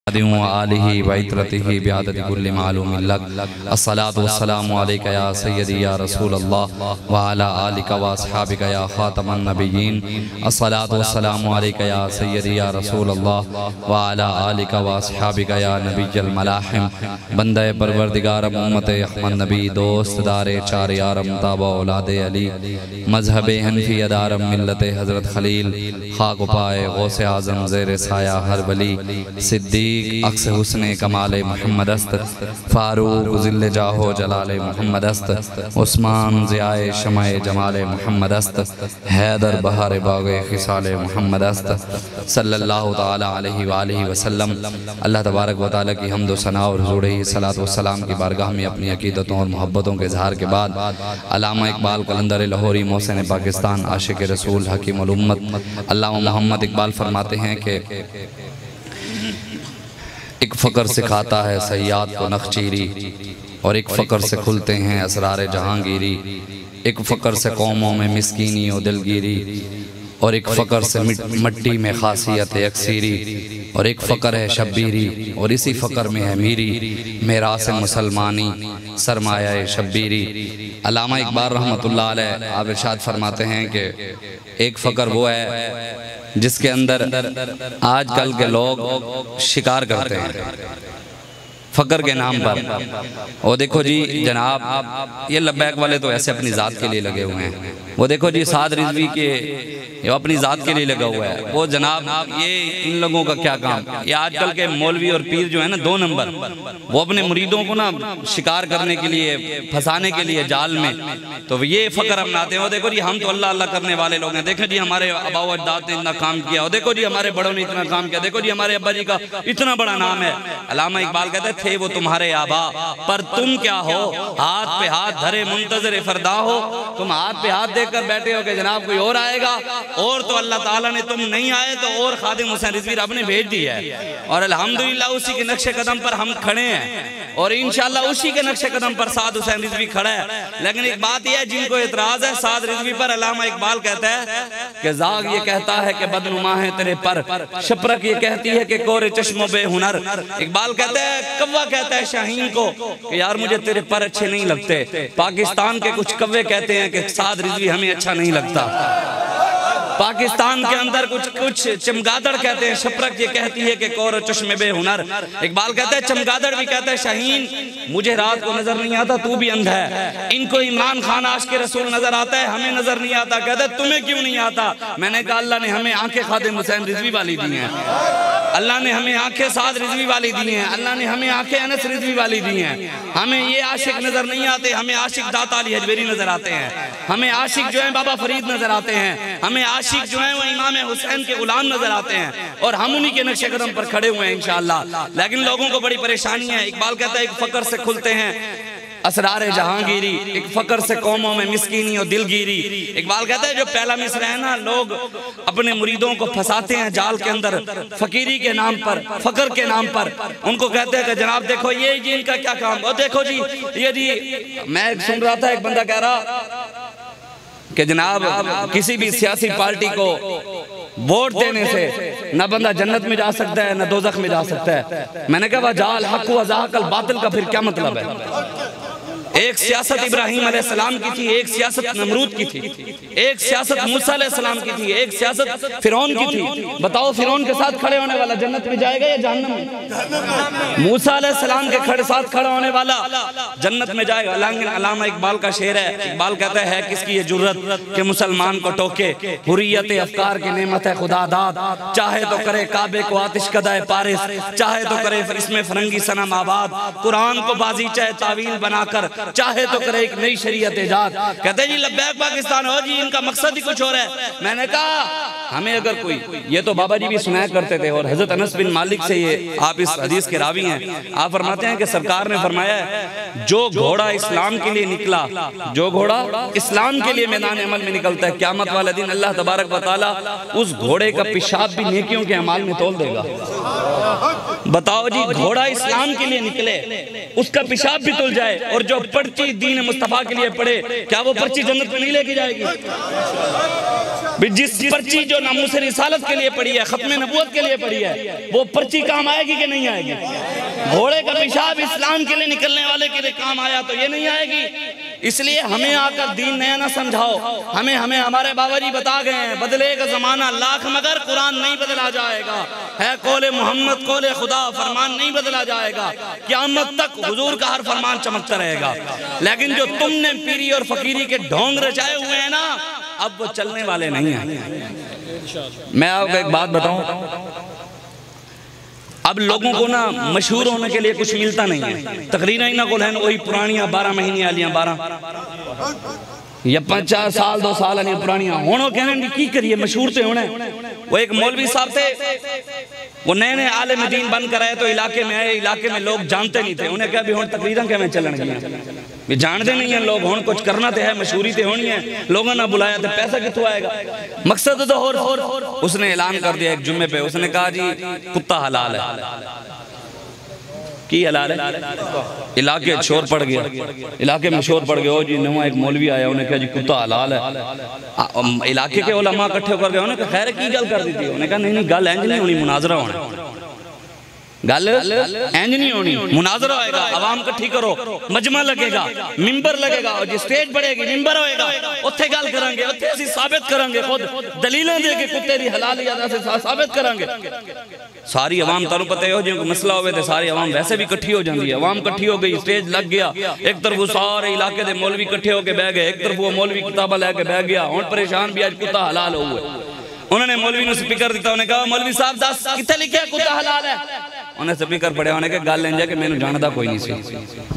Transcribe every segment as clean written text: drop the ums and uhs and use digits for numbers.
आलिही व इतरतिही बिआदति कुल्लि मालूम लक। अस्सलातु वस्सलामु अलैका या सय्यदी या रसूल अल्लाह व अला आलिका व अस्हाबिका या खातमन नबिय्यीन। अस्सलातु वस्सलामु अलैका या सय्यदी या रसूल अल्लाह व अला आलिका व अस्हाबिका या नबिय्युल मलाहिम। बंदे परवरदिगार उम्मत अहमद नबी दोस्त दारे चार यारम ताबा औलादे अली मजहब हनफी अदारम मिल्लत हज़रत खलील खाक पाए गौसे आज़म ज़ेर साया हर वली सिद्दीक अक्स हुस्ने कमाले मोहम्मद अस्त फारूक ज़िल्ले जाहो जलाले मोहम्मद अस्त उस्मान ज़ियाए शमाए जमाले मोहम्मद अस्त हैदर बहार बागे खिसाले मोहम्मद अस्त सल्लल्लाहु ताला अलैहि व आलिहि वसल्लम। अल्लाह तबारक व तआला की हम्द व सना और हुज़ूर सलातो व सलाम की बारगाह में अपनी अकीदतों और मोहब्बतों के इज़हार के बाद अल्लामा इकबाल कलंदर लाहौरी मोहसिन पाकिस्तान आशिक रसूल हकीमुल उम्मत अल्लामा मोहम्मद इकबाल फरमाते हैं कि एक फ़क्र सिखाता है सयाद को नखचीरी और एक फ़क्र से खुलते हैं असरार जहांगीरी। एक फ़क्र से कौमों में मिस्कीनी और दिलगिरी और एक फ़क्र से मिट्टी में खासियत अक्सीरी और एक फ़क्र है शब्बीरी और इसी फ़क्र में है मीरी मेरा से मुसलमानी सरमाया शब्बीरी। अल्लामा इकबाल रहमतुल्लाह अलैह आप इरशाद फरमाते हैं कि एक फ़क्र वो है जिसके अंदर आजकल के लोग शिकार करते हैं फ़क्र के नाम पर। और देखो जी जनाब ये लब्बैक वाले तो ऐसे अपनी ज़ात के लिए लगे हुए हैं। वो देखो जी साद रिज़वी के ये अपनी ज़ात के लिए लगा हुआ है। वो जनाब ये इन लोगों का क्या काम, ये आजकल के मौलवी और पीर जो है ना दो नंबर, वो अपने मुरीदों को ना शिकार करने के लिए फंसाने के लिए जाल में तो ये फ़क्र अपनाते हैं। वो देखो जी हम तो अल्लाह अल्लाह करने वाले लोग हैं, देखो जी हमारे आबा व अजदाद ने इतना काम किया, और देखो जी हमारे बड़ों ने इतना काम किया, देखो जी हमारे अब्बा जी का इतना बड़ा नाम है। अल्लामा इकबाल कहते थे वो तुम्हारे आबा पर तुम क्या हो, हाथ पे हाथ धरे मुंतज़िर फरदा हो। तुम हाथ पे हाथ देकर बैठे हो कि जनाब कोई और आएगा, और तो अल्लाह ताला ने तुम नहीं आए तो और खादिम हुसैन रिज़वी रब ने भेज दिया है। और अल्हम्दुलिल्लाह उसी के नक्शे कदम पर हम खड़े हैं और इंशाअल्लाह उसी के नक्शे कदम पर साद हुसैन रिज़वी खड़ा है। लेकिन एक बात यह है जिनको एतराज़ है साद रिज़वी पर, अल्लामा इकबाल कहता है कि जाग ये कहता है कि बदनुमा है तेरे पर, शपरक ये कहती है कि कोरे चश्मो बेहुनर। इकबाल कहता है कव्वा कहता है शाहीन को कि यार मुझे तेरे पर अच्छे नहीं लगते। पाकिस्तान के कुछ कव्वे कहते हैं कि साद रिज़वी हमें अच्छा नहीं लगता। पाकिस्तान के अंदर कुछ चमगादड़ कहते हैं, शपरक ये कहती है कि कौर चश्मे बेहुनर। इकबाल कहता है चमगादड़ भी कहता है शाहीन मुझे रात को नजर नहीं आता, तू भी अंधा है। इनको इमरान खान आशिक़ रसूल नजर आता है, हमें नजर नहीं आता। कहता है तुम्हें क्यों नहीं आता? मैंने कहा अल्लाह ने हमें आंखें खादिम हुसैन रिज़वी वाली दी हैं, अल्लाह ने हमें आंखें साद रिज़वी वाली दी हैं, अल्लाह ने हमें आंखें अनस रिज़वी वाली दी हैं। हमें ये आशिक नजर नहीं आते, हमें आशिक दाता अली हजवेरी नजर आते हैं, हमें आशिक जो है बाबा फरीद नजर आते हैं, हमें आशिक जो है वो इमाम हुसैन के गुलाम नजर आते हैं और हम उन्हीं के नक्शे कदम पर खड़े हुए हैं इंशाअल्लाह। लेकिन लोगों को बड़ी परेशानी है। इकबाल कहता है एक फ़क्र से खुलते हैं असरार जहांगीरी, एक फ़क्र से कौमों में मिस्कीनी और दिलगिरी। इकबाल कहता है जो पहला मिसरा है ना, लोग अपने मुरीदों को फंसाते हैं जाल के अंदर फ़कीरी के नाम पर, फ़क्र के नाम पर। उनको कहते हैं कि जनाब देखो ये जी इनका क्या काम, और देखो जी ये जी मैं सुन रहा था एक बंदा कह रहा कि जनाब किसी भी सियासी पार्टी को वोट देने से न बंदा जन्नत में जा सकता है न दोज़ख में जा सकता है। मैंने कहा वजाल हक़ व ज़ाहक़ल बातिल का फिर क्या मतलब है? एक सियासत इब्राहीम अलैहिस्सलाम की थी, एक सियासत नमरूद की थी, एक सियासत मूसा अलैहिस्सलाम की थी, एक सियासत फिरौन की थी। बताओ फिरौन के साथ खड़े होने वाला जन्नत में जाएगा या जहन्नम में? मूसा अलैहिस्सलाम के साथ खड़ा होने वाला जन्नत में जाएगा। अल्लामा इकबाल का शेर है, इकबाल कहता है किसकी ये जुर्रत कि मुसलमान को टोके, हुर्रियत अफकार की नेमत है खुदा दाद, चाहे तो करे काबे को आतिश कदाए पारिस, चाहे तो करे इसमें फरंगी सनम आबाद, कुरान को बाजी चाहे तावील बनाकर, चाहे तो करे एक नई शरीयत इजाद। कहते जी लब्बैक पाकिस्तान हो जी, इनका मकसद ही कुछ और है। मैंने कहा हमें अगर कोई, ये तो बाबा जी भी सुनाया करते थे और हजरत अनस बिन मालिक से ये आप इस हदीस के रावी हैं। आप फरमाते हैं कि सरकार ने फरमाया है जो घोड़ा इस्लाम के लिए निकला, जो घोड़ा इस्लाम के लिए मैदान अमल में निकलता है, क़यामत वाले दिन अल्लाह तबारक व तआला उस घोड़े का पेशाब भी नेकियों के अमाल में तोल देगा। बताओ जी घोड़ा इस्लाम के लिए निकले, उसका पेशाब भी तुल जाए, और जो पर्ची दीन मुस्तफा के लिए पड़े, क्या वो पर्ची जन्नत में नहीं लेके जाएगी? भी जिस पर्ची जो नामूस रिसालत के लिए पड़ी है, खत्म नबूवत के लिए पड़ी है, वो पर्ची काम आएगी कि नहीं आएगी? घोड़े का पेशाब इस्लाम के लिए निकलने वाले के लिए काम आया तो ये नहीं आएगी। इसलिए हमें आकर दीन नया ना समझाओ। हमें हमारे बाबा जी बता गए हैं, बदलेगा जमाना लाख मगर कुरान नहीं बदला जाएगा। है कौले मोहम्मद कौले खुदा, फरमान नहीं बदला जाएगा। क़यामत तक हुजूर का हर फरमान चमकता रहेगा। लेकिन जो तुमने पीरी और फकीरी के ढोंग रचाए हुए हैं ना, अब वो चलने वाले नहीं हैं। मैं आपको एक बात बताऊं, अब लोगों को ना मशहूर होने के लिए कुछ मिलता नहीं है। तकरीरें इन्हों को है वही पुरानियां 12 महीने वालियां 12 या 50 साल 2 साल वाली पुरानियां होनो कहने की करिए, मशहूर तो होना। वो एक मौलवी साहब थे, वो नए आलिम दीन बन कर आए तो इलाके में आए, इलाके में लोग जानते नहीं थे। उन्हें क्या भी हुण तकरीरें क्या चलन गई, जानते नहीं है लोग, हुण कुछ करना तो है, मशहूरी तो होनी है। लोगों ने बुलाया तो पैसा कितों आएगा, मकसद तो और। उसने ऐलान कर दिया एक जुम्मे पे, उसने कहा जी कुत्ता हलाल है। की हलाल है? इलाके शोर पड़ गया, इलाके में शोर पड़ गया। ओ जी नवा एक मौलवी आया, उन्हें कहा जी कुत्ता हलाल है। इलाके के उलमा इकट्ठे कर गए, उन्हें कहा खैर की गल कर दी थी? उन्हें कहा नहीं गल इंज नहीं होनी, मुनाजरा होना। गल इंज नहीं होनी, मुनाजरा होएगा, आवाम इकट्ठी करो, मजमा लगेगा, मिंबर लगेगा, और स्टेज बढ़ेगी, मिंबर होएगा, उत्थे गल करांगे, उत्थे असीं साबित करांगे, खुद दलीलां दे के कुत्ते दी हलालियत असीं साबित करांगे। सारी आवाम तुहानूं पता है जो मसला होवे ते सारी आवाम वैसे भी इकट्ठी हो जाती है। आवाम इकट्ठी हो गई, स्टेज लग गया, एक तरफ वो सारे इलाके दे मौलवी इकट्ठे होके बह गए, एक तरफ वो मौलवी किताबा लैके बह गया। हुण परेशान भी अज कुत्ता हलाल हो गए। उन्होंने मौलवी नूं स्पीकर दिता, उन्हें कहा मौलवी साहब दस कित्थे लिखिया कुत्ता हलाल है? उन्हें स्पीकर पढ़िया, उन्हें कहा गल इंज है कि मैनूं जानदा कोई नहीं सी,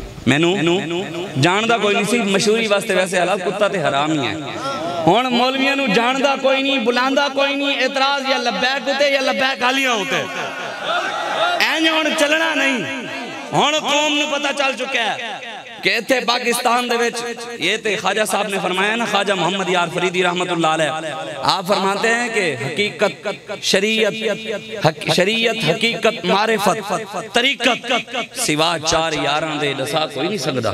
मैनूं जानदा कोई नहीं सी, मशहूरी वास्ते वैसे हलाल, कुत्ता ते हराम ही है। हुण मौलवियां नूं जानदा कोई नहीं, बुलांदा कोई नहीं, एतराज या लब्बैक होते या लब्बैक गालियां होते, इंज हुण चलना नहीं। हुण कौम नूं पता चल चुका है कि इत्थे पाकिस्तान दे विच ये ते ख्वाजा साहब ने फरमाया ना, ख्वाजा मोहम्मद यार फरीदी रहमतुल्लाह अलैह, आप फरमाते हैं कि हकीकत शरीयत हकीकत मारिफत तरीकत सिवा 4 यारां दे दसा कोई नहीं सकदा।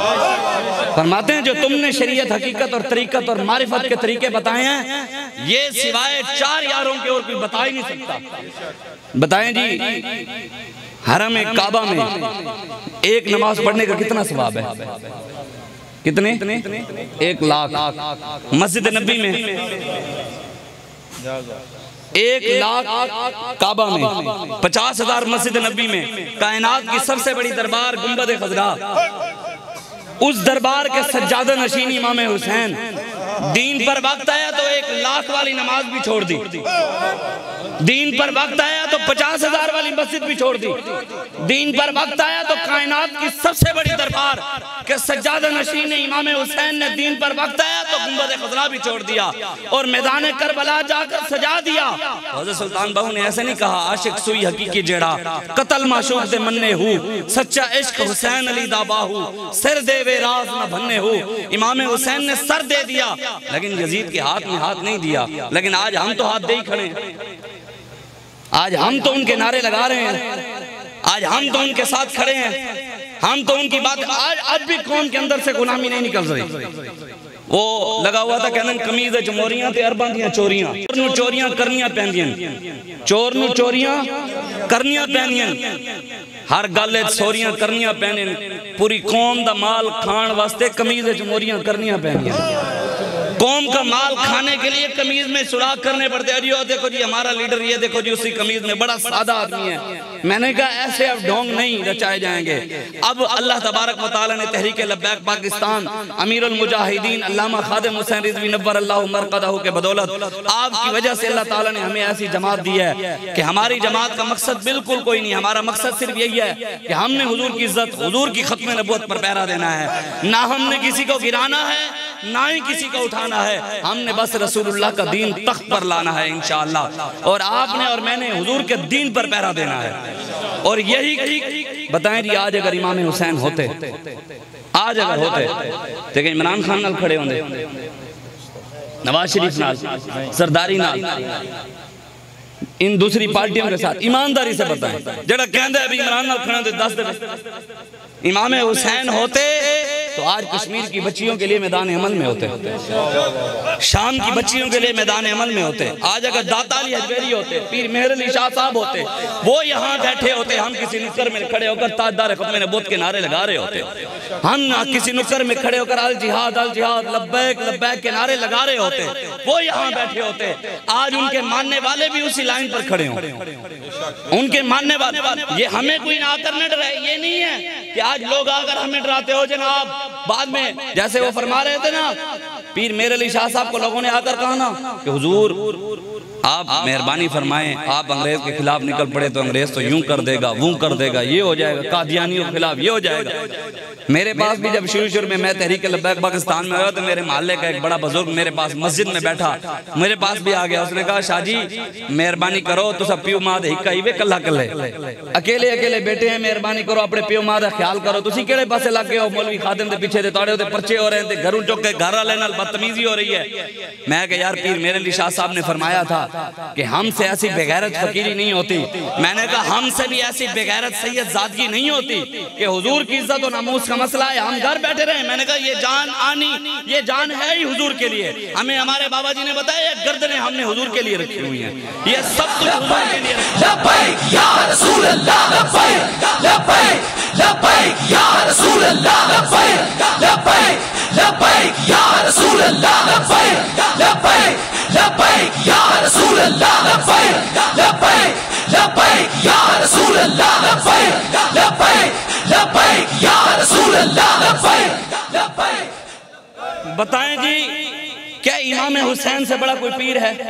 फरमाते हैं जो तुमने शरीयत हकीकत और तरीकत और मारिफत के तरीके बताए हैं, ये सिवाय 4 यारों के और कोई बता ही नहीं सकता। बताएं जी, हरम काबा में एक नमाज पढ़ने का कितना सवाब है? कितने? 1 लाख। मस्जिद नबी में 1 लाख, काबा में 50,000। मस्जिद नबी में कायनात की सबसे बड़ी दरबार गुंबद खजरा, उस दरबार के सज्जादा नशीन इमाम हुसैन दीन पर वक्त आया तो 1 लाख वाली नमाज भी छोड़ दी, दीन पर वक्त आया तो 50,000 वाली मस्जिद भी छोड़ दी, दीन पर वक्त आया तो कायनात की सबसे बड़ी दरबार के सज्जादा नशीन इमाम हुसैन ने दीन पर वक्त आया तो गुंबद खजरा भी छोड़ दिया और मैदान करबला जाकर सजा दिया। हज़रत सुल्तान बहू ने ऐसे नहीं कहा आशिक सुई हकीकी जेड़ा कतल माशूक दे मन्ने हूँ, सच्चा इश्क हुसैन अली दा बाहू, सिर देवे राज न भन्ने हूँ। इमाम हुसैन ने सर दे दिया लेकिन यजीद के हाथ में हाथ नहीं दिया। लेकिन आज हम तो हाथ दे ही खड़े हैं, आज हम तो उनके नारे लगा रहे हैं, आज हम तो उनके साथ खड़े हैं, हम तो उनकी बात। आज अब भी कौम के अंदर से गुलामी नहीं निकल रही। वो लगा हुआ था कहने कमीज मोरियां ते अरबां दियां चोरियां, चोरियां करनियां पैंदियां, चोर नूं चोरियां करनियां पैंदियां, हर गल चोरियां करनियां पैंदियां, पूरी कौम दा माल खाण वास्ते कमीज मोरियां करनियां पैंदियां। कौम का माल खाने के लिए कमीज में सुराख करने पड़ते हैं। जी देखो जी हमारा लीडर, ये देखो जी उसी कमीज में, बड़ा सादा आदमी है। मैंने कहा ऐसे अब ढोंग नहीं रचाए जाएंगे। अब अल्लाह तबारक व तआला ने तहरीक लब्बैक पाकिस्तान अमीरुल मुजाहिदीन अल्लामा खादिम हुसैन रिजवी नव्वर अल्लाहु मरक़दहु के बदौलत आपकी वजह से अल्लाह ताला ने हमें ऐसी जमात दी है कि हमारी जमात का मकसद बिल्कुल कोई नहीं, हमारा मकसद सिर्फ यही है कि हमने हुजूर की इज्जत, हुजूर की खत्म नबूवत पर पहरा देना है। ना हमने किसी को गिराना है, ना ही किसी को उठाना है, हमने बस रसूलुल्लाह का दीन तख्त पर लाना है इंशाअल्लाह। और आपने और मैंने हुजूर के दीन पर पहरा देना है। और यही बताएं जी, आज अगर इमाम हुसैन होते, आज अगर होते तो इमरान खान नाल खड़े होंगे, नवाज शरीफ नाल, सरदारी नाल, इन दूसरी पार्टियों के साथ? ईमानदारी से बताएं, जरा कहते हैं अभी इमरान नाल खड़े होते 10 दिन, इमाम हुसैन होते तो तो आज कश्मीर की बच्चियों के लिए मैदान अमल में होते, शाम की बच्चियों के लिए मैदान अमल में होते। आज अगर दाता अली हजवेरी होते, पीर मेहर अली शाह साहब होते, वो यहाँ बैठे होते, हम किसी नुक्कर में खड़े होकर ताजदार खत्म नबूवत के नारे लगा रहे होते। हम किसी नुक्कर में खड़े होकर अल जिहाद लब्बैक लब्बैक के नारे लगा रहे होते, वो यहाँ बैठे होते। आज उनके मानने वाले भी उसी लाइन पर खड़े हों, उनके मानने वाले। ये हमें कोई ना करने डरे, ये नहीं है कि आज लोग आकर हमें डराते हो जनाब। बाद में जैसे वो फरमा रहे थे ना, पीर मेहर अली शाह साहब को लोगों ने आकर कहा ना कि हुजूर आप मेहरबानी फरमाएं, आप अंग्रेज के खिलाफ निकल पड़े तो अंग्रेज तो यूं कर देगा, वो कर देगा, ये हो जाएगा, कादियानियों के खिलाफ ये हो जाएगा। मेरे पास भी जब शुरू में मैं तहरीक लब्बैक पाकिस्तान में आया तो मेरे मोहल्ले का एक बड़ा बुजुर्ग मेरे पास मस्जिद में बैठा, मेरे पास भी आ गया। उसने कहा शाह जी मेहरबानी करो, तो सब प्यो माँ हिक्का ही वे कल्ला कल्ले अकेले अकेले बैठे हैं, मेहरबानी करो अपने प्यो माँ का ख्याल करो। तुसी केड़े पासे लग गए हो, मौलवी खादिम के पीछे दे तोड़े होते पर्चे हो रहे हैं, घरों चुक के घर वाले नाल बदतमीजी हो रही है। मैं कहा यार पीर मेहर अली शाह साहब ने फरमाया था कि हमसे ऐसी बेगैरत फकीरी नहीं होती। मैंने कहा हमसे भी ऐसी बेगैरत सैयद ज़ादगी नहीं होती कि हुजूर की इज्जत और नमूस का मसला है हम घर बैठे रहे। मैंने कहा ये जान आनी, ये जान है ही हुजूर के लिए। हमें हमारे बाबा जी ने बताया ये गर्दनें हमने हुजूर के लिए रखी हुई हैं, ये सब कुछ हुजूर के लिए। लब्बैक या रसूल अल्लाह, लब्बैक लब्बैक लब्बैक या रसूल अल्लाह, लब्बैक लब्बैक लब्बैक या रसूल अल्लाह, लब्बैक लब्बैक लब्बैक या रसूल अल्लाह, लब्बैक लब्बैक लब्बैक या रसूल अल्लाह, लब्बैक लब्बैक लब्बैक या रसूल अल्लाह, लब्बैक लब्बैक। बताएं जी क्या इमाम हुसैन से बड़ा कोई पीर है?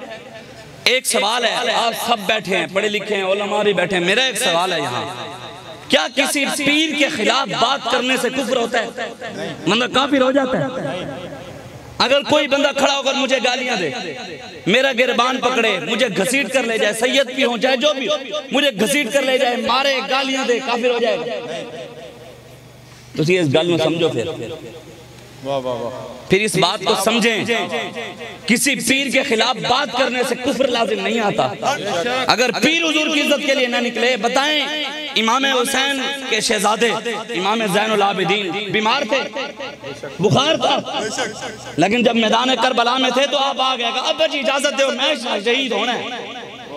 एक सवाल है, आप सब बैठे हैं, पढ़े लिखे हैं, उलमा भी बैठे हैं, मेरा एक सवाल है यहाँ, क्या किसी पीर के खिलाफ बात करने से कुफ्र होता है? मतलब काफिर हो जाता है? अगर कोई बंदा खड़ा होकर मुझे गालियां दे, मेरा गिरबान पकड़े, मुझे घसीट कर ले जाए, सैयद भी हो चाहे जो भी हो, मुझे घसीट कर ले जाए, मारे, गालियां दे, काफिर हो जाएगा? तो इस गल में समझो, फिर इस बात को समझें, किसी पीर के खिलाफ बात करने से कुफ्र लाजिम नहीं आता अगर पीर हुजूर की इज्जत के लिए ना निकले। बताएं इमाम हुसैन के शहजादे इमाम ज़ैनुल आबिदीन बीमार थे, बुखार था, लेकिन जब मैदान करबला में थे तो आप आ गए, अब जी इजाजत दो मैं शहीद होना है।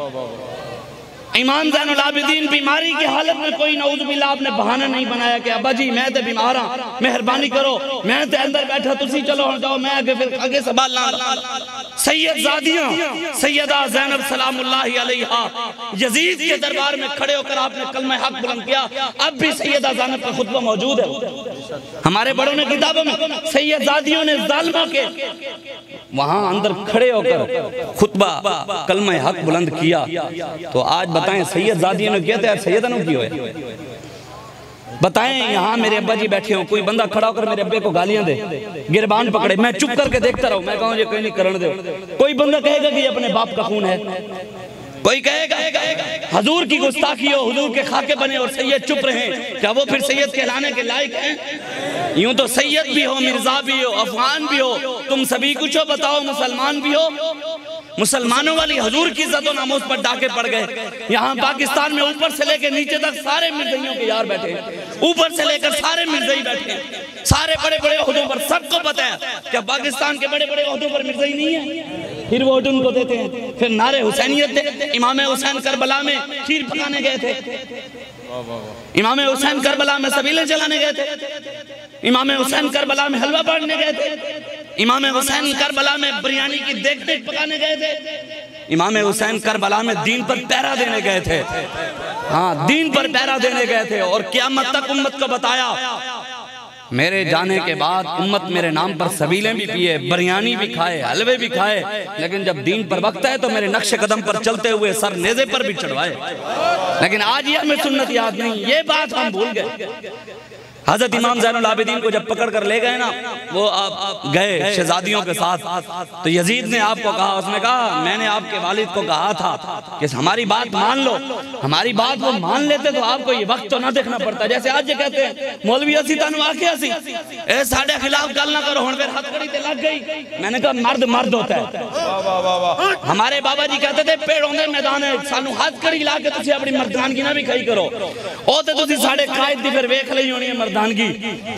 इमाम ज़ैनुल आबिदीन बीमारी की हालत में कोई नऊज़ुबिल्लाह आपने बहाना नहीं बनाया कि अब्बा जी मैं तो बीमार हाँ, मेहरबानी करो, मैं तो अंदर बैठा, तुसी चलो जाओ, मैं आगे फिर आगे सवाल ना। सैयद ज़ादियाँ सैयदा ज़ैनब सलामुल्लाहि अलैहा यजीद के दरबार में खड़े होकर आपने कलमा हक बुलंद किया। अब भी सैयदा ज़ैनब का खुतबा मौजूद है हमारे बड़ों ने किताबों में, सैयद ज़ादियों ने ज़ालिमा के वहां अंदर खड़े होकर खुतबा कलमा हक बुलंद किया। तो आज बताएं सैयद ज़ादियों ने कहते हैं सैयदा ने क्यों है? बताएं यहाँ मेरे अब्बा जी बैठे हो, कोई बंदा खड़ा होकर मेरे अब्बे को गालियां दे, गिरबान पकड़े, मैं चुप करके देखता रहूं, मैं कहूं ये कहीं नहीं करने दो। कोई बंदा कहेगा कि ये अपने बाप का खून है, कोई कहेगा हुजूर की गुस्ताखी हो, हुजूर के खाके बने और सैयद चुप रहे, क्या वो फिर सैयद कहलाने के लायक हैं? यूं तो सैयद भी हो, मिर्जा भी हो, अफगान भी हो, तुम सभी कुछ हो, बताओ मुसलमान भी हो। मुसलमानों वाली हुजूर की इज्जत और नामूस पर डाके पड़ गए। यहाँ पाकिस्तान में ऊपर से लेकर नीचे तक सारे मिर्जाइयों के यार बैठे, ऊपर से लेकर सारे मिर्जाई बैठे, सारे बड़े बड़े ओहदों पर। सबको पता है क्या पाकिस्तान के बड़े बड़े ओहदों पर मिर्जाई नहीं है, फिर वो ओहदे उनको देते हैं। फिर नारे हुसैनियत थे, इमाम हुसैन करबला में खीर पकाने गए थे, इमाम हुसैन करबला में सबीलें जलाने गए थे, इमाम हुसैन करबला में हलवा बांटने गए थे, इमाम हुसैन करबला में बिरयानी की देख देख पकाने गए थे, इमाम हुसैन करबला में दीन पर पहरा देने गए थे। हाँ, दीन पर पहरा देने गए थे और क़यामत तक उम्मत को बताया मेरे जाने के बाद उम्मत मेरे नाम पर सबीलें भी पिए, बिरयानी भी खाए, हलवे भी खाए, लेकिन जब दीन पर वक्त है तो मेरे नक्शे कदम पर चलते हुए सर नेज़े पर भी चढ़वाए। लेकिन आज ये हमें सुन्नत याद नहीं, ये बात हम भूल गए। हजरत इमाम ज़ैनुल आबिदीन को जब पकड़ कर ले गए ना, वो आप गए शहजादियों के साथ, तो यजीद ने आपको कहा, उसने कहा मैंने आपके वालिद को कहा था कि हमारी बात मान लो, हमारी बात वो मान लेते तो आपको ये वक्त तो ना देखना पड़ता। जैसे आज ये कहते हैं मौलवी असी तनु आके असी ए साडे खिलाफ गल ना करो, हुण फिर हथकड़ी ते लग गई। मैंने कहा मर्द मर्द होता है। हमारे बाबा जी कहते थे पेड़ों दे मैदान है, सानू हथकड़ी ला के तुसी अपनी मर्दानगी ना भी खई करो। ओ ते तुसी साडे कायद दी फिर वेख लई होनी है मर्दानगी। मर्दानगी।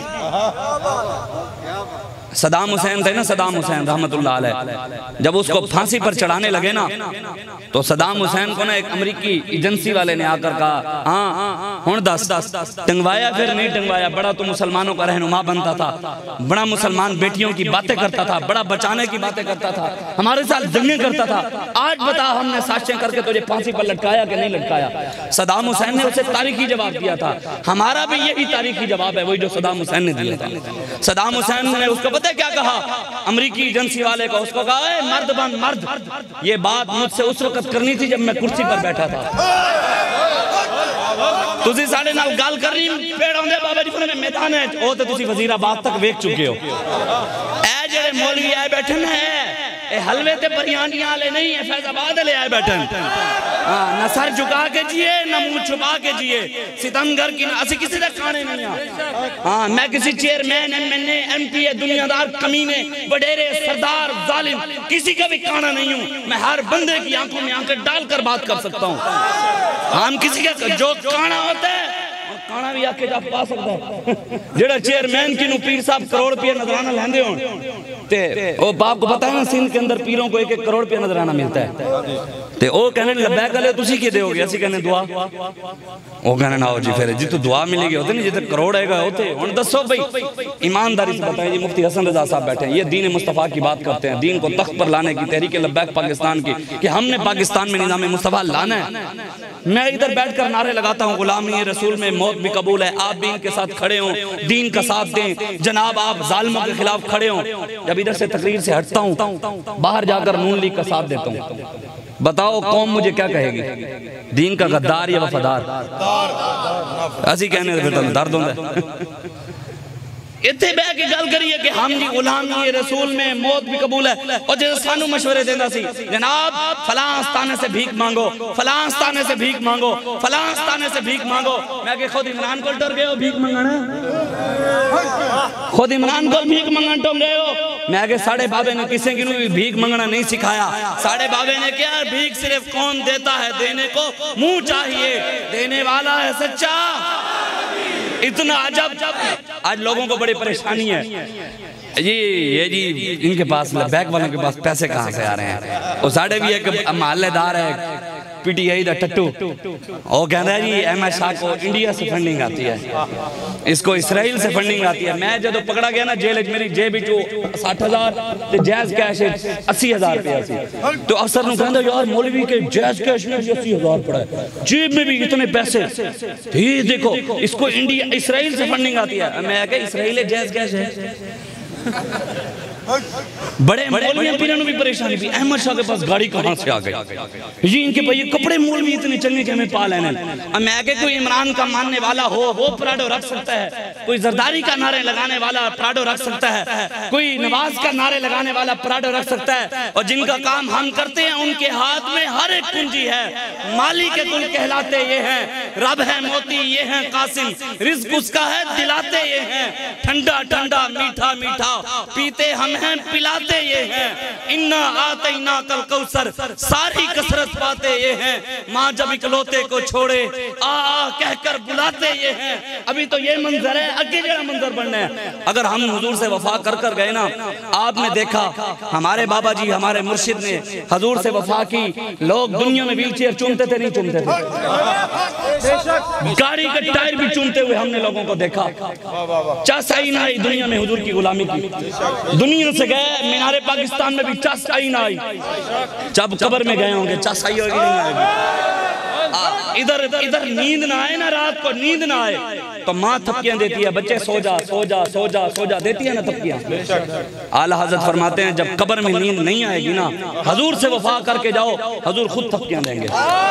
सदाम हुसैन थे ना, सदाम हुसैन रहमतुल्लाह अलैह, जब उसको फांसी पर चढ़ाने लगे ना तो सदाम हुसैन को ना एक अमेरिकी एजेंसी वाले ने आकर कहा, हाँ हुण दस टंगवाया फिर नहीं टंगवाया, बड़ा तो मुसलमानों का रहनुमा बनता था, बड़ा मुसलमान बेटियों की बातें करता था, बड़ा बचाने की बातें करता था, हमारे साथ जंगें करता था, आज बता हमने साजिशें करके तुझे फांसी पर लटकाया कि नहीं लटकाया। सदाम हुसैन ने उसे तारीखी जवाब दिया था, हमारा भी यही तारीखी जवाब है, वही जो सदाम हुसैन ने दिया था। सदाम हुसैन ने उसको पता क्या कहा, अमेरिकी एजेंसी वाले को, उसको कहा मर्द बन मर्द। ये बात मुझसे उस वक्त करनी थी जब मैं कुर्सी पर बैठा था। तुसी साढ़े नाल गल कर रही पेड़ आंदे बाबा जी ने मैदान है, ओ ते तुसी वजीराबाद तक वेख चुके हो। ए जेड़े मौलवी आए बैठे हैं ए हलवे ते बिरयानी वाले नहीं है, फैजाबाद ले आए बैठे। हां, न सर झुका के जिए न मुंह छुपा के जिए, सितमगर की असि किसी दे खाने नहीं आ। हां, मैं किसी चेयरमैन एमएनए एमपी दुनियादार कमीने बडेरे सरदार जालिम किसी का भी काना नहीं हूं। मैं हर बंदे की आंखों में आंखें डालकर बात कर सकता हूं। हम किसी का जो काना होता है काना भी आके जा पा सकता है। जेड़ा चेयरमैन की नु पीर साहब करोड़ रुपया नजराना लेंदे होन ते ओ बाप को पता है ना, सिंध के अंदर पीरों को 1-1 करोड़ रुपया नजराना मिलता है। ते ओ कहने लब्बैक गले तुसी की दोगे, असि कहने दुआ। ओ कहने ना जी फिर जितो दुआ मिलेगी होते नहीं, जिते करोड़ आएगा होते। हुन दसो भाई ईमानदारी से बताएं जी, मुफ्ती हसन रजा साहब बैठे हैं, ये दीन मुस्तफ़ा की बात करते हैं, दीन को तख्त पर लाने की तहरीक लब्बैक पाकिस्तान की, कि हमने पाकिस्तान में निज़ाम मुस्तफ़ा लाना है। मैं इधर बैठकर नारे लगाता हूँ गुलामी रसूल में मौत भी कबूल है, आप भी इनके साथ खड़े हों, दीन का साथ दें जनाब, आप जालिमों के खिलाफ खड़े हों। जब इधर से तकरीर से हटता हूँ बाहर जाकर नून लीग का साथ देता हूँ, बताओ कौम मुझे क्या कहेगी, दीन का गद्दार या वफादार? ऐसी कहने फिर तो दर्द होता इतने बह के गल करिए कि हम जी गुलामी रसूल में मौत भी कबूल है, और जैसे सानू मशवरे देंदा सी जनाब फलां स्थाने से भीख मांगो, फलां स्थाने से भीख मांगो, फलां स्थाने से भीख मांगो। मैं कि खुद इमरान को डर गए हो भीख मंगना, खुद इमरान को भीख मंगन टोम रहे हो। मैं कि साढ़े बाबे ने किसी की भी भीख मंगना नहीं सिखाया। साढ़े बाबे ने क्या, भीख सिर्फ कौन देता है, देने को मुंह चाहिए, देने वाला है सच्चा। इतना अजब आज लोगों को बड़ी परेशानी है जी, ये जी इनके पास बैक वालों के पास पैसे कहाँ से आ रहे हैं। और साढ़े भी एक महल्लेदार है पीटीआई दा टट्टू, वो कहता है जी अहमद शाह को इंडिया से फंडिंग आती है, इसको इसराइल से फंडिंग आती है। मैं जब पकड़ा गया ना जेल, मेरी जेब 60,000 ते जायज कैश 80,000 रुपया सी, तो अफसर ने कहता यार मौलवी के जायज कैश में 80,000 पड़ा है, जेब में भी इतने पैसे, ये देखो इसको इंडिया इसराइल से फंडिंग आती है। मैं क्या इसराइल जायज कैश है। बड़े मौलवियों पीरों भी परेशानी भी, अहमद शाह के पास गाड़ी कहां से आ गई जी, इनके भाई कपड़े मौलवी इतने चंगे के हमें पा लेने। अब मैं के कोई इमरान का मानने वाला हो वो प्राडो रख सकता है, कोई जरदारी का नारे लगाने वाला प्राडो रख सकता है, कोई नवाज का नारे लगाने वाला प्राडो रख सकता है, और जिनका काम हम करते हैं उनके हाथ में हर एक कुंजी है, माली के कुल कहलाते ये हैं, रब है मोती ये हैं कासिम, रिज़्क उसका है दिलाते ये हैं, ठंडा ठंडा मीठा मीठा पीते हम हैं पिलाते ये हैं, इन्ना आतैना कल कौसर सारी कसरत पाते ये हैं, माँ जब इकलौते को छोड़े आ कहकर बुलाते ये हैं। अभी तो ये मंजर है, आगे जरा मंजर बनना है। अगर हम हुजूर से वफा कर कर गए ना, आपने देखा हमारे बाबा जी हमारे मुर्शिद ने हजूर से वफा की, लोग दुनिया में व्हील चेयर चूमते थे नहीं चूमते थे, गाड़ी का टायर भी चूमते हुए हमने लोगों को देखा। चस आई ना आई दुनिया में हुजूर की गुलामी की, दुनिया से गए मीनारे पाकिस्तान में भी चस आई ना आई, जब कब्र में गए होंगे चस आई होगी नहीं आएगी। इधर इधर नींद ना आए ना, रात को नींद ना आए तो माँ थपकियां देती है, बच्चे सो जा सो जा सो जा सो जा देती है ना थपकियां। आला हजरत फरमाते हैं जब कब्र में नींद नहीं आएगी ना, हजूर से वफा करके जाओ, हजूर खुद थपकियां देंगे।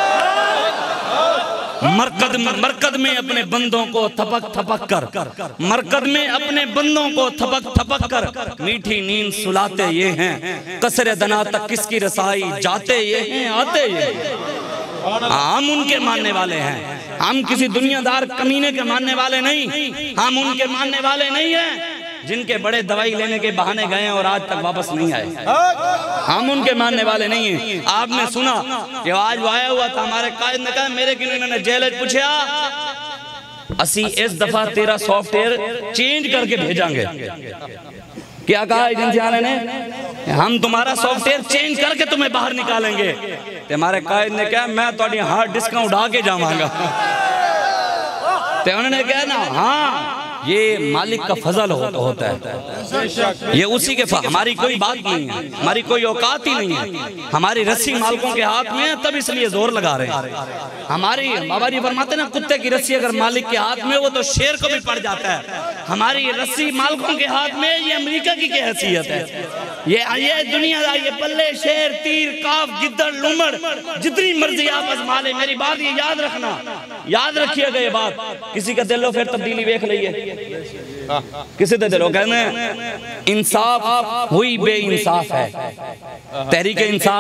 मरकद में अपने बंदों को थपक थपक कर, मरकद में अपने बंदों को थपक थपक कर मीठी नींद सुलाते ये हैं, कसरे दना तक किसकी रसाई जाते ये हैं आते ये। हम उनके मानने वाले हैं, हम किसी दुनियादार कमीने के मानने वाले नहीं, हम उनके मानने वाले नहीं हैं जिनके बड़े दवाई लेने के बहाने गए और आज तक वापस नहीं आए। हम उनके मानने वाले नहीं हैं। आपने सुना कि आज वो आया हुआ था, हमारे कायद ने कहा मेरे किन्होंने जेल पूछा असी इस दफा तेरा सॉफ्टवेयर चेंज करके भेजांगे। क्या कहा एजेंसी वाले ने? हम तुम्हारा सॉफ्टवेयर चेंज करके तुम्हें बाहर निकालेंगे। ते हमारे कायद ने कहा मैं थोड़ी हार्ड डिस्क उड़ा के जावांगा। ते उन्होंने कहा ना हाँ ये मालिक का फजल होता है, ये उसी के हमारी कोई बात नहीं है, हमारी कोई औकात ही नहीं है। हमारी रस्सी मालिकों के हाथ में है तब इसलिए जोर लगा रहे हैं। हमारी फरमाते ना कुत्ते की रस्सी अगर मालिक के हाथ में वो तो शेर को भी पड़ जाता है। हमारी रस्सी मालिकों के हाथ में, ये अमेरिका की क्या हैसियत है? ये दुनिया का ये बल्ले शेर तीर काफ गिद्दड़ लूमड़ जितनी मर्जी आप आजमा ले, मेरी बात ये याद रखना, याद रखिएगा ये बात। किसी का दिलो फिर तब्दीली देख लीजिए, किसी का दिलो कहने इंसाफ हुई बेइंसाफ है, तहरीक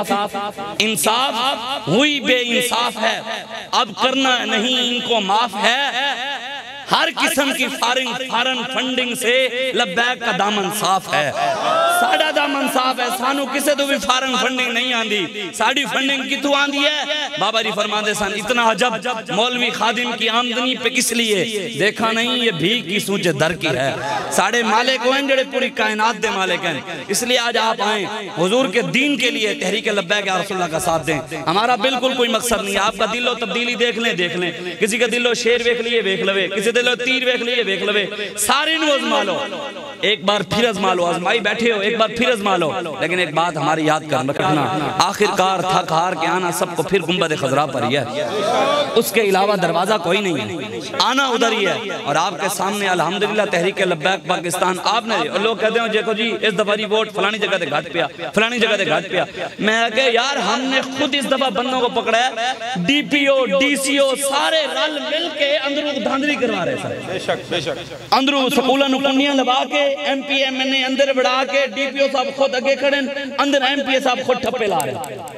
इंसाफ हुई बेइंसाफ है, अब करना नहीं इनको माफ है। हर किस्म की फॉरेन फंडिंग से लब्बैक का दामन साफ है, साड़ा दामन साफ है। सानू किसे तो भी फॉरेन फंडिंग नहीं आंदी, साड़ी फंडिंग कितों आंदी है? बाबा जी फरमाते सन इतना अजब मौलवी खादिम की आमदनी पे किस लिए देखा नहीं, ये भीख की सूझे दर की है। साढ़े मालिक हैं जड़े पूरी कायनात दे मालिक हैं, इसलिए आज आप आए हुजूर के दीन के लिए तहरीक लब्बैक या रसूलुल्लाह का साथ दें। हमारा बिल्कुल कोई मकसद नहीं है, आपका दिलो तब्दीली देख लें, किसी का दिलो शेर वेख लिए वेख लवे, किसी दिलो तीर वेख लिए वेख लवे, सारे नु आजमा लो, एक बार फिर आजमा लो, आजमाई बैठे हो एक बार फिर आजमा लो। लेकिन एक बात हमारी याद कर रखना, आखिरकार थक हार के आना सबको फिर गुंबद खजरा पर ही है, उसके अलावा दरवाजा कोई नहीं है, आना उधर ही है। और आपके सामने अल्हम्दुलिल्लाह तहरीक लब्बैक पाकिस्तान आपने, लोग कहते हैं देखो जी इस दफा जी वोट फलानी जगह से घट पिया, फलानी जगह से घट पिया। मैं कह यार हमने खुद इस दफा बंदों को पकड़ा है, डीपीओ डीसीओ सारे रल मिल के अंदरों धांधली करवा रहे हैं, अंदरों स्कूलों में कुंडियां लगा के एमपी एमएनए अंदर बढ़ा के डीपीओ साहब खुद आगे खड़े, अंदर एमपीए साहब खुद ठप्पे ला रहे हैं।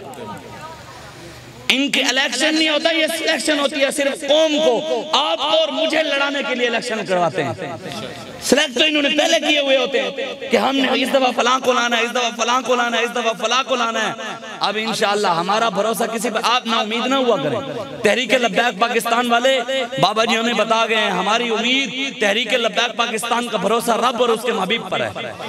इनके इलेक्शन नहीं होता, ये सिलेक्शन होती है सिर्फ कौम को, आपको और मुझे लड़ाने के लिए इलेक्शन करवाते हैं। सिलेक्ट तो इन्होंने पहले किए हुए होते हैं कि हमने इस दफा फलां को लाना है, इस दफा फलां को लाना है, इस दफा फलां को लाना है। अब इंशाअल्लाह हमारा भरोसा किसी पर आप ना उम्मीद ना हुआ करें। तहरीक लब्बैक पाकिस्तान वाले बाबा जी हमें बता गए हैं, हमारी उम्मीद तहरीक लब्बैक पाकिस्तान का भरोसा रब और उसके महबूब पर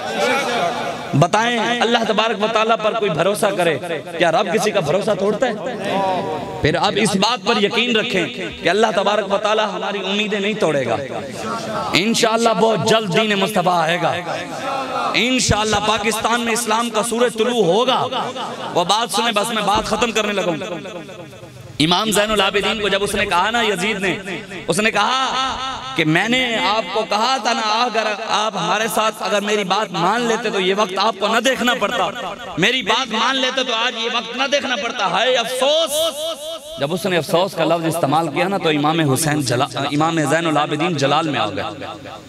है। बताएं अल्लाह तबारक व तआला पर कोई भरोसा करे, क्या रब किसी का भरोसा तोड़ता है? फिर आप इस बात पर यकीन रखें कि अल्लाह तबारक व तआला हमारी उम्मीदें नहीं तोड़ेगा। इंशाअल्लाह बहुत जल्द दीन मुस्तफा आएगा, इंशाअल्लाह पाकिस्तान में इस्लाम का सूरज तुलू होगा। वो बात सुने, बस मैं बात खत्म करने लगूं। इमाम ज़ैनुल आबिदीन को जब उसने कहा ना यजीद ने, उसने कहा कि मैंने आपको कहा था ना अगर आप हमारे साथ अगर मेरी बात मान लेते तो ये वक्त आपको न देखना पड़ता, मेरी बात मान लेते तो आज ये वक्त न देखना पड़ता है। अफसोस, जब उसने अफसोस का लफ्ज इस्तेमाल किया ना तो इमाम ज़ैनुल आबिदीन जलाल में आ गए,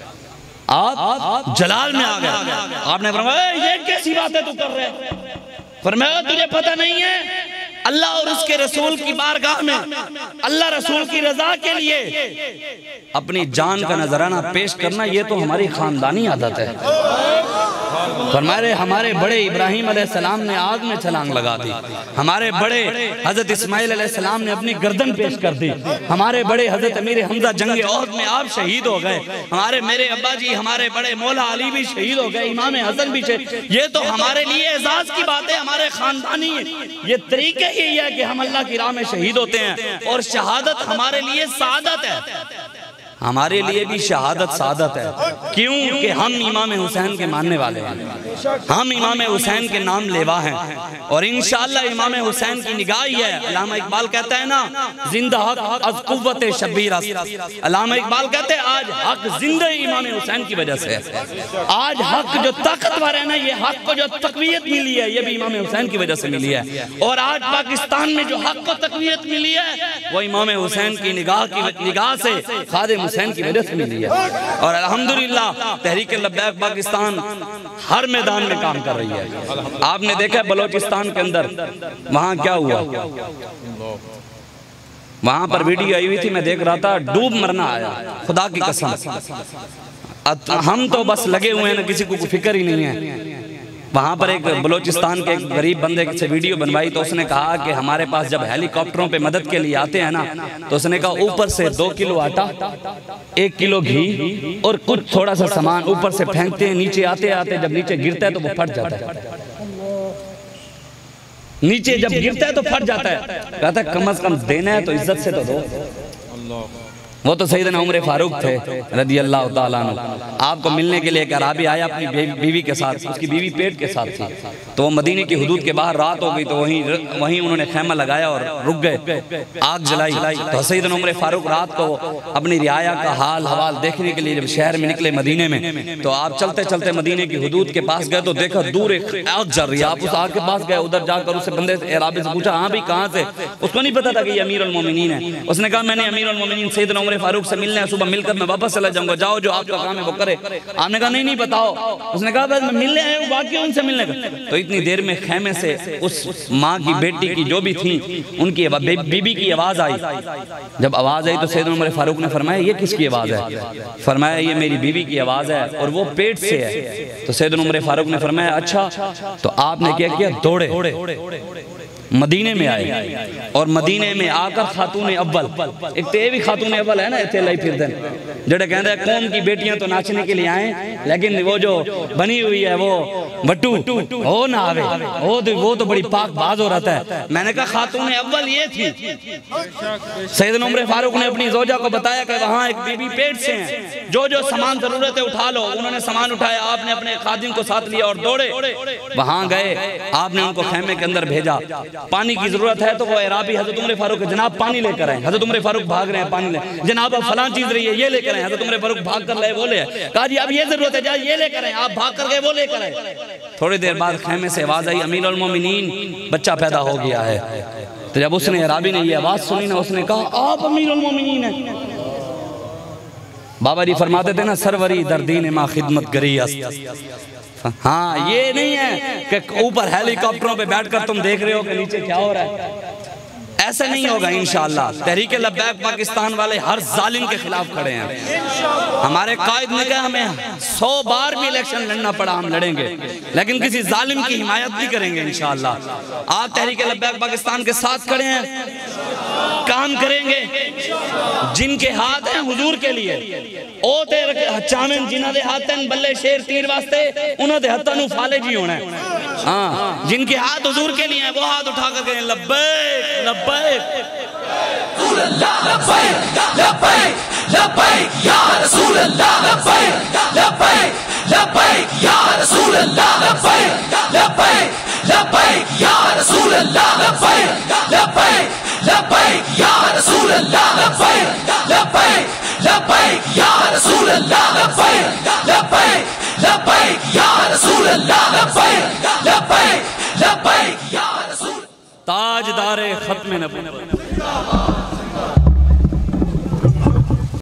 आप जलाल में आ गए। आपने फरमाया ये कैसी बात है तू कर रहे हैं? फरमाया तुझे पता नहीं है अल्लाह और उसके रसूल की बारगाह में अल्लाह रसूल की रजा के लिए अपनी जान का नजराना पेश करना ये तो हमारी खानदानी आदत है। फरमाए हमारे बड़े इब्राहिम अलैहिस्सलाम ने आग में छलांग लगा दी, हमारे बड़े हजरत इस्माइल अलैहिस्सलाम ने अपनी गर्दन पेश कर दी, हमारे बड़े हजरत अमीर हमजा जंगे ओहद में आप शहीद हो गए, हमारे मेरे अब्बा जी हमारे बड़े मौला अली भी शहीद हो गए, इमाम हसन भी शहीद। ये तो हमारे लिए एजाज की बात है, हमारे खानदानी ये तरीके यही है कि हम अल्लाह की राह में शहीद होते हैं और शहादत हमारे लिए सादत है, हमारे लिए भी शहादत सादत है। क्यों कि हम इमाम हुसैन के मानने वाले हैं, हम इमाम हुसैन के नाम लेवा हैं और इंशाअल्लाह इमाम हुसैन की निगाह ही है। अल्लामा इकबाल कहता है ना जिंदा हक अज कुव्वत शब्बीर, अल्लामा इकबाल कहते हैं आज हक जिंदा इमाम हुसैन की वजह से है। आज हक जो ताकतवर है ना, ये हक को जो तकवीयत मिली है ये भी इमाम हुसैन की वजह से मिली है। और आज पाकिस्तान में जो हक को तकवीयत मिली है वो इमाम हुसैन की निगाह से खादिम हुसैन की वजह से मिली है। और अल्हम्दुलिल्लाह तहरीक लब्बैक पाकिस्तान हर मैदान में काम कर रही है। आपने देखा बलोचिस्तान के अंदर वहां क्या हुआ, वहां पर वीडियो आई हुई थी, मैं देख रहा था, डूब मरना आया, खुदा की कसम। हम तो बस लगे हुए हैं ना, किसी को फिक्र ही नहीं है। वहाँ पर एक बलोचिस्तान के एक गरीब बंदे से वीडियो बनवाई, तो उसने कहा कि हमारे पास जब हेलीकॉप्टरों पे मदद के लिए आते हैं ना, तो उसने कहा ऊपर से 2 किलो आटा, 1 किलो घी और कुछ थोड़ा सा सामान ऊपर से फेंकते हैं, नीचे आते आते जब नीचे गिरता है तो वो फट जाता है, नीचे जब गिरता है तो फट जाता है। कहता है कम से कम देना है तो इज्जत से तो दो। वो तो सैयदना उमर फारूक थे रज़ी अल्लाह ताला अन्हु। आपको मिलने के लिए एक अराबी आया अपनी बीवी के साथ, उसकी बीवी पेट के साथ थी, तो वो मदीने की हुदूद के बाहर रात हो गई, तो वहीं उन्होंने खैमा लगाया और रुक गए, आग जलाई। तो सैयदना उमर फारूक रात को अपनी रियाया का हाल हवाल देखने के लिए जब शहर में निकले मदीने में, तो आप चलते चलते मदीने की हुदूद के पास गए, तो देखा दूर एक आग जल रही है। आप उस आग के पास गए, उधर जाकर उससे बंदे अराबी से पूछा, हाँ भाई कहाँ से? उसको नहीं पता था कि ये अमीरुल मोमिनीन है। उसने कहा मैंने अमीरुल मोमिनीन सैयदना उमर फारूक से मिलना है, सुबह मिलकर मैं वापस चला जाऊंगा, जाओ जो आपका काम है वो करे। आपने कहा नहीं बताओ। उसने कहा बस मैं मिलने आया हूं, बाकी उनसे मिलने का। तो इतनी देर में खेमे से उस माँ की बेटी की जो भी थी उनकी बीबी की आवाज आई। जब आवाज आई तो सैयदना उमर फारूक ने फरमाया ये किसकी आवाज है? फरमाया ये मेरी बीवी की आवाज है और वो पेट से है। तो सैयदना उमर फारूक ने फरमाया अच्छा। तो आपने क्या किया? दौड़े मदीने में आए और मदीने में आकर खातून अव्वल, एक तो ये भी खातून अव्वल है ना, इतने लाई फिर दिन जेड़े कहते हैं कौम की बेटियां तो नाचने के लिए आए, लेकिन वो जो बनी हुई है वो बट्टू वो ना आवे, वो तो बड़ी पाक बाज हो रहता है। मैंने कहा खातून अव्वल ये थी। सैयदना उमर फारूक ने अपनी जोजा को बताया कि वहाँ एक बीबी पेट से है, जो जो सामान जरूरत है उठा लो। उन्होंने सामान उठाया, आपने अपने खादिम को साथ लिया और दौड़े वहां गए। आपने उनको खेमे के अंदर भेजा, पानी की जरूरत है तो वो अराबी हजरत उमर फारूक जनाब पानी लेकर आए। हजरत उमर फारूक भाग रहे हैं पानी ले, जनाब अब फलां चीज रही है ये लेकर आए। हजरत उमर फारूक भाग कर लाए, वो ले। कहा जी अब ये जरूरत है, जा ये लेकर आए। आप भाग कर गए, वो लेकर आए। थोड़ी देर बाद खेमे से आवाज आई अमीरुल मोमिनीन बच्चा पैदा हो गया है। तो जब उसने अराबी ने ये आवाज सुनी ना, उसने कहा आप अमीरुल मोमिनीन हैं। बाबा जी फरमाते थे ना सरवरी दर्दीन माँ खिदमत गरी। हाँ ये नहीं है कि ऊपर हेलीकॉप्टरों पे बैठकर तुम देख रहे हो कि नीचे क्या हो रहा है, ऐसा नहीं होगा इंशाअल्लाह। तहरीक लब्बैक पाकिस्तान वाले हर जालिम के खिलाफ खड़े हैं। हमारे कायद ने कहा हमें 100 बार भी इलेक्शन लड़ना पड़ा हम लड़ेंगे, लेकिन किसी जालिम की हिमायत नहीं करेंगे इंशाअल्लाह। आप तहरीक लब्बैक पाकिस्तान के साथ खड़े हैं, काम करेंगे। जिनके हाथ हैं हुजूर के लिए ओ तेरे चावन जिन्हां दे हाथ हैं बल्ले शेर तीर वास्ते, उन्हां दे हत्थां नूं फाले जी होना है। हाँ जिनके हाथ हुजूर के लिए हैं वो हाथ उठा कर कहें लब्बैक लब्बैक रसूल अल्लाह, लब्बैक लब्बैक लब्बैक या रसूल अल्लाह, लब्बैक लब्बैक लब्बैक या रसूल अल्लाह, लब्बैक लब्बैक लब्बैक या रसूल अल्लाह, लब्बैक लब्बैक लब्बैक या रसूल अल्लाह, लब्बैक लब्बैक लब्बैक या रसूल अल्लाह, लब्बैक लब्बैक लब्बैक या रसूल अल्लाह, लब्बैक लब्बैक लब्बैक या रसूल। ताजदारे खत्म नबूवत